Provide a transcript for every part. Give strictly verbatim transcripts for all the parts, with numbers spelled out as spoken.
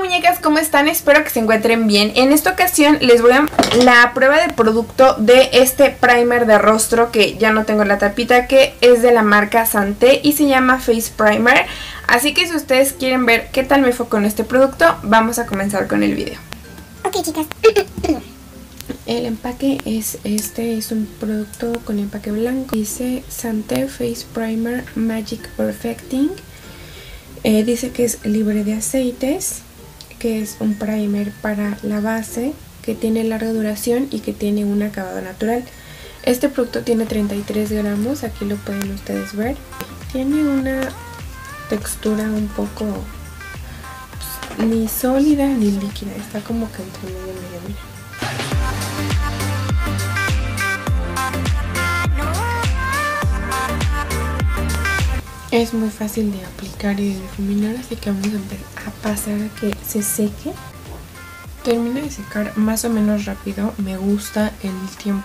muñecas, ¿cómo están? Espero que se encuentren bien. En esta ocasión les voy a la prueba de producto de este primer de rostro que ya no tengo la tapita, que es de la marca Santé y se llama Face Primer. Así que si ustedes quieren ver qué tal me fue con este producto, vamos a comenzar con el video. Ok, chicas. El empaque es este, es un producto con empaque blanco. Dice Santé Face Primer Magic Perfecting. Eh, dice que es libre de aceites, que es un primer para la base, que tiene larga duración y que tiene un acabado natural. Este producto tiene treinta y tres gramos, aquí lo pueden ustedes ver. Tiene una textura un poco pues, ni sólida ni líquida, está como que entre medio medio medio. Es muy fácil de aplicar y de difuminar, así que vamos a empezar a pasar a que se seque. Termina de secar más o menos rápido, me gusta el tiempo.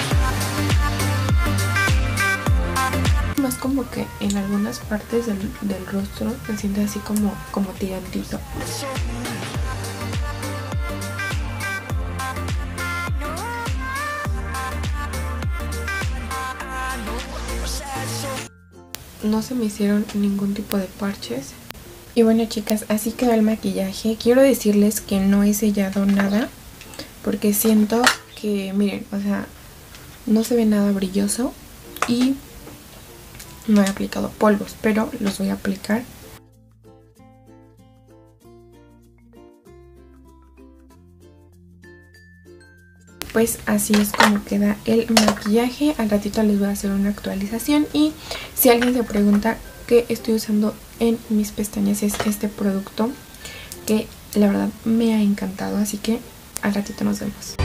Más como que en algunas partes del, del rostro se siente así como, como tirantito. No se me hicieron ningún tipo de parches. Y bueno, chicas, así quedó el maquillaje. Quiero decirles que no he sellado nada, porque siento que, miren, o sea, no se ve nada brilloso. Y no he aplicado polvos, pero los voy a aplicar. Pues así es como queda el maquillaje. Al ratito les voy a hacer una actualización. Y si alguien se pregunta qué estoy usando en mis pestañas, es este producto que la verdad me ha encantado. Así que al ratito nos vemos.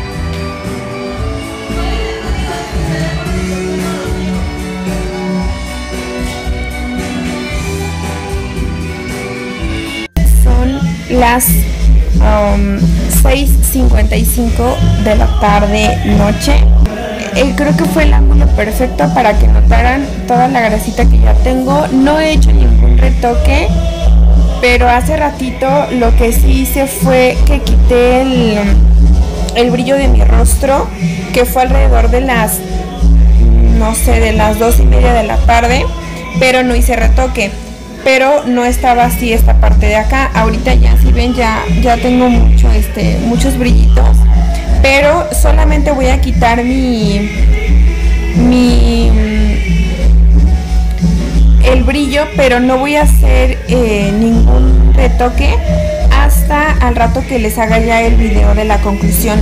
Son las Um, seis cincuenta y cinco de la tarde noche. eh, Creo que fue el ángulo perfecto para que notaran toda la grasita que ya tengo. No he hecho ningún retoque, pero hace ratito lo que sí hice fue que quité el, el brillo de mi rostro, que fue alrededor de las no sé, de las dos y media de la tarde, pero no hice retoque. Pero no estaba así esta parte de acá. Ahorita ya, si ven, ya, ya tengo mucho, este, muchos brillitos. Pero solamente voy a quitar mi, mi el brillo, pero no voy a hacer eh, ningún retoque hasta al rato que les haga ya el video de la conclusión.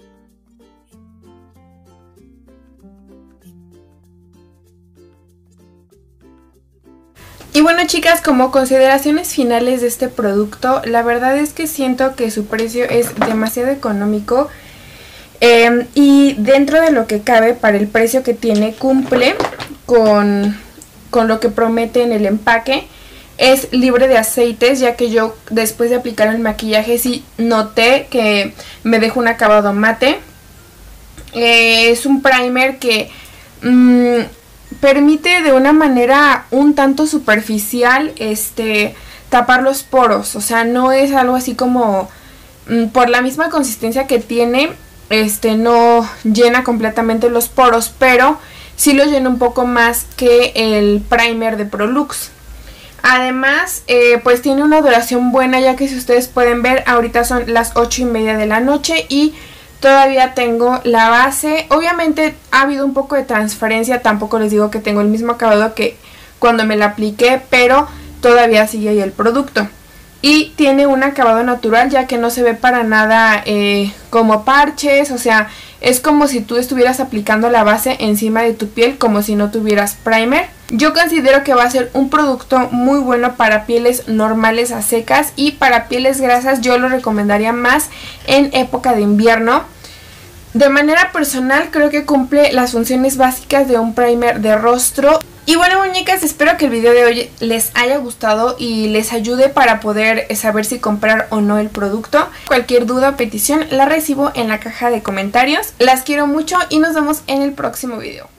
Y bueno, chicas, como consideraciones finales de este producto, la verdad es que siento que su precio es demasiado económico eh, y dentro de lo que cabe para el precio que tiene cumple con, con lo que promete en el empaque. Es libre de aceites, ya que yo después de aplicar el maquillaje sí noté que me dejó un acabado mate. Eh, es un primer que Mmm, permite de una manera un tanto superficial este tapar los poros, o sea, no es algo así como mmm, por la misma consistencia que tiene, este no llena completamente los poros, pero sí lo llena un poco más que el primer de Prolux. Además, eh, pues tiene una duración buena, ya que si ustedes pueden ver, ahorita son las ocho y media de la noche y todavía tengo la base. Obviamente ha habido un poco de transferencia, tampoco les digo que tengo el mismo acabado que cuando me la apliqué, pero todavía sigue ahí el producto. Y tiene un acabado natural, ya que no se ve para nada eh, como parches, o sea, es como si tú estuvieras aplicando la base encima de tu piel, como si no tuvieras primer. Yo considero que va a ser un producto muy bueno para pieles normales a secas, y para pieles grasas yo lo recomendaría más en época de invierno. De manera personal creo que cumple las funciones básicas de un primer de rostro. Y bueno, muñecas, espero que el video de hoy les haya gustado y les ayude para poder saber si comprar o no el producto. Cualquier duda o petición la recibo en la caja de comentarios. Las quiero mucho y nos vemos en el próximo video.